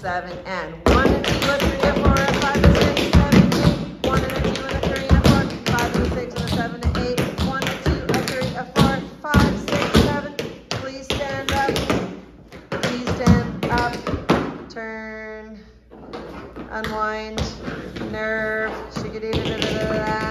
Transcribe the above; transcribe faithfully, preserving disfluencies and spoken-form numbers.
seven, and one and two, a three, a four, a five, a six, seven, eight, one and a two, and a three, and a four, five and a six, and a seven, and eight, one, a two, a three, a four, five, six, seven. Please stand up. Please stand up. Turn. Unwind. Nerve. Shake it.